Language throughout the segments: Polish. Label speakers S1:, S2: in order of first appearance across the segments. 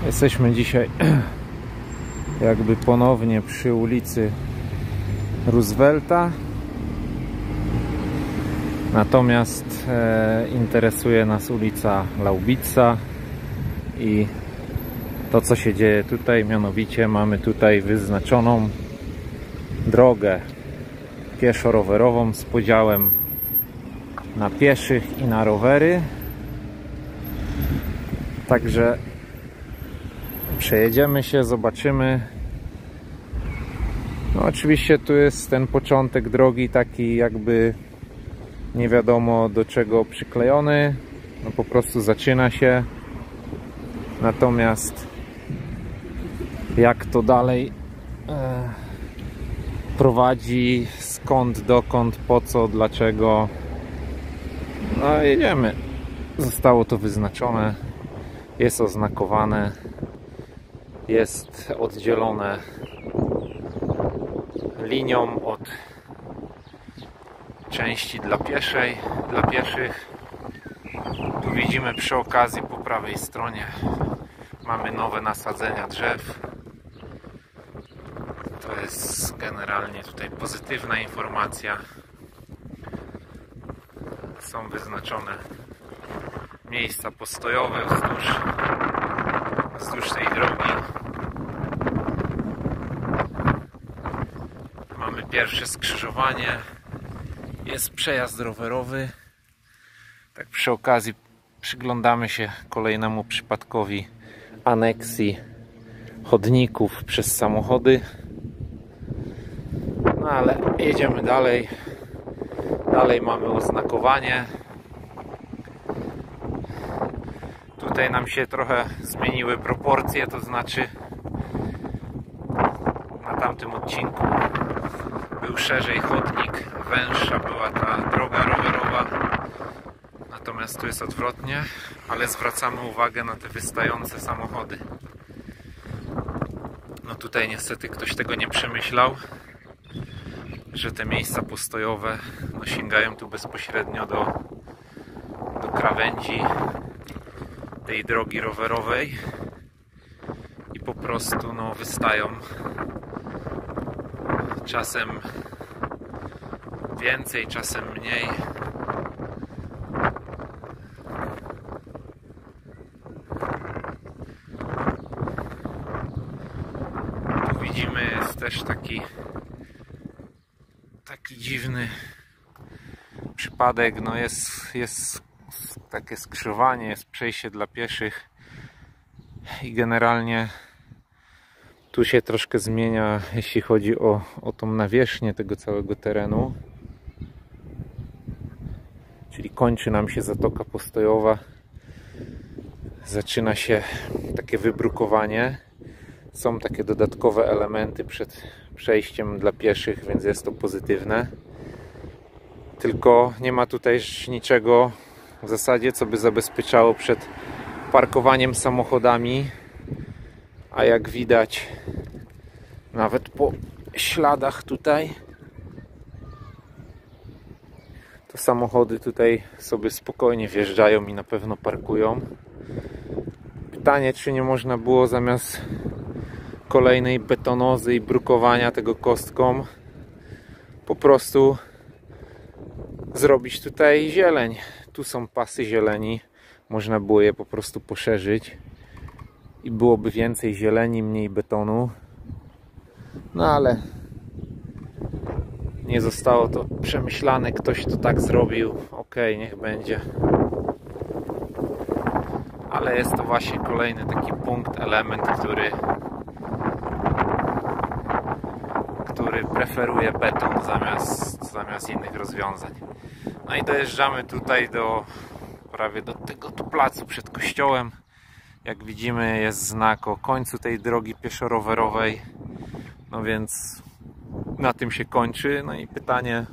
S1: Jesteśmy dzisiaj jakby ponownie przy ulicy Roosevelta. Natomiast interesuje nas ulica Laubitza i to, co się dzieje tutaj. Mianowicie mamy tutaj wyznaczoną drogę pieszo-rowerową z podziałem na pieszych i na rowery. Także przejedziemy się, zobaczymy. No oczywiście tu jest ten początek drogi taki jakby nie wiadomo do czego przyklejony. No po prostu zaczyna się. Natomiast jak to dalej prowadzi, skąd, dokąd, po co, dlaczego, no jedziemy. Zostało to wyznaczone, jest oznakowane, jest oddzielone linią od części dla pieszych. Tu widzimy przy okazji po prawej stronie mamy nowe nasadzenia drzew. To jest generalnie tutaj pozytywna informacja. Są wyznaczone miejsca postojowe wzdłuż tej drogi. Mamy pierwsze skrzyżowanie. Jest przejazd rowerowy. Tak przy okazji przyglądamy się kolejnemu przypadkowi aneksji chodników przez samochody. No ale jedziemy dalej. Dalej mamy oznakowanie. Tutaj nam się trochę zmieniły proporcje, to znaczy na tamtym odcinku był szerzej chodnik, węższa była ta droga rowerowa. Natomiast tu jest odwrotnie, ale zwracamy uwagę na te wystające samochody. No tutaj niestety ktoś tego nie przemyślał, że te miejsca postojowe no, sięgają tu bezpośrednio do krawędzi tej drogi rowerowej i po prostu no, wystają czasem więcej, czasem mniej. Tu widzimy jest też taki dziwny przypadek, no jest takie skrzyżowanie, jest przejście dla pieszych i generalnie tu się troszkę zmienia, jeśli chodzi o tą nawierzchnię tego całego terenu. Czyli kończy nam się zatoka postojowa, zaczyna się takie wybrukowanie. Są takie dodatkowe elementy przed przejściem dla pieszych, więc jest to pozytywne. Tylko nie ma tutaj niczego w zasadzie, co by zabezpieczało przed parkowaniem samochodami. A jak widać, nawet po śladach tutaj, to samochody tutaj sobie spokojnie wjeżdżają i na pewno parkują. Pytanie, czy nie można było zamiast kolejnej betonozy i brukowania tego kostką po prostu zrobić tutaj zieleń. Tu są pasy zieleni, można było je po prostu poszerzyć i byłoby więcej zieleni, mniej betonu. No ale nie zostało to przemyślane, ktoś to tak zrobił. Okej, niech będzie. Ale jest to właśnie kolejny taki punkt, element, który preferuje beton zamiast innych rozwiązań. No i dojeżdżamy tutaj prawie do tego tu placu przed kościołem. Jak widzimy, jest znak o końcu tej drogi pieszo-rowerowej. No więc na tym się kończy. No i pytanie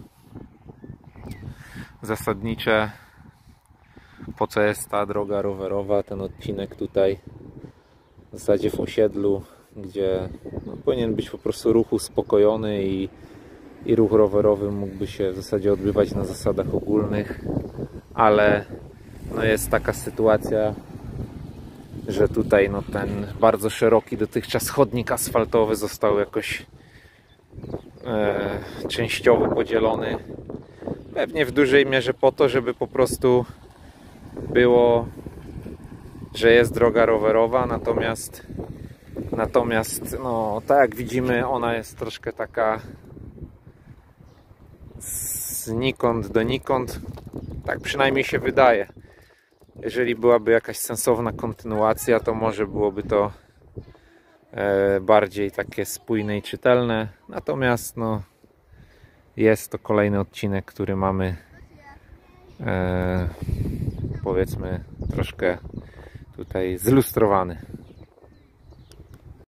S1: zasadnicze, po co jest ta droga rowerowa, ten odcinek tutaj w zasadzie w osiedlu, gdzie no, powinien być po prostu ruch uspokojony i ruch rowerowy mógłby się w zasadzie odbywać na zasadach ogólnych, ale no jest taka sytuacja, że tutaj no, ten bardzo szeroki dotychczas chodnik asfaltowy został jakoś częściowo podzielony. Pewnie w dużej mierze po to, żeby po prostu było, że jest droga rowerowa, natomiast no, tak jak widzimy, ona jest troszkę taka znikąd donikąd. Tak przynajmniej się wydaje. Jeżeli byłaby jakaś sensowna kontynuacja, to może byłoby to bardziej takie spójne i czytelne. Natomiast no, jest to kolejny odcinek, który mamy powiedzmy troszkę tutaj zlustrowany.